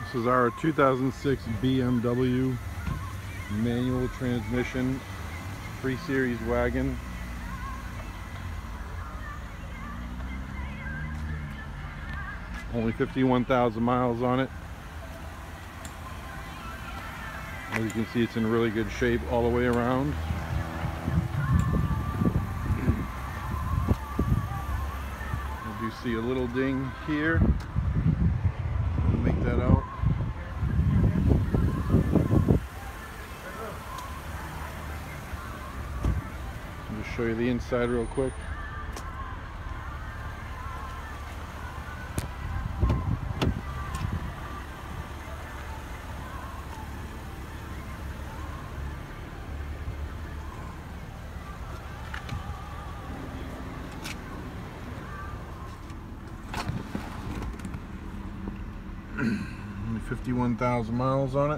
This is our 2006 BMW manual transmission 3 Series wagon. Only 51,000 miles on it. As you can see, it's in really good shape all the way around. I do see a little ding here. I'll make that out. I'll just show you the inside real quick. Only 51,000 miles on it.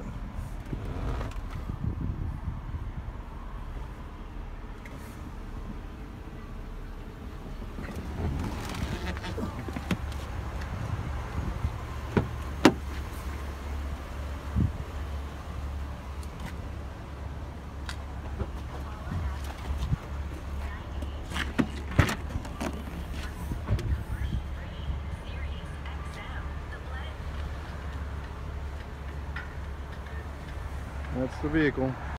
That's the vehicle.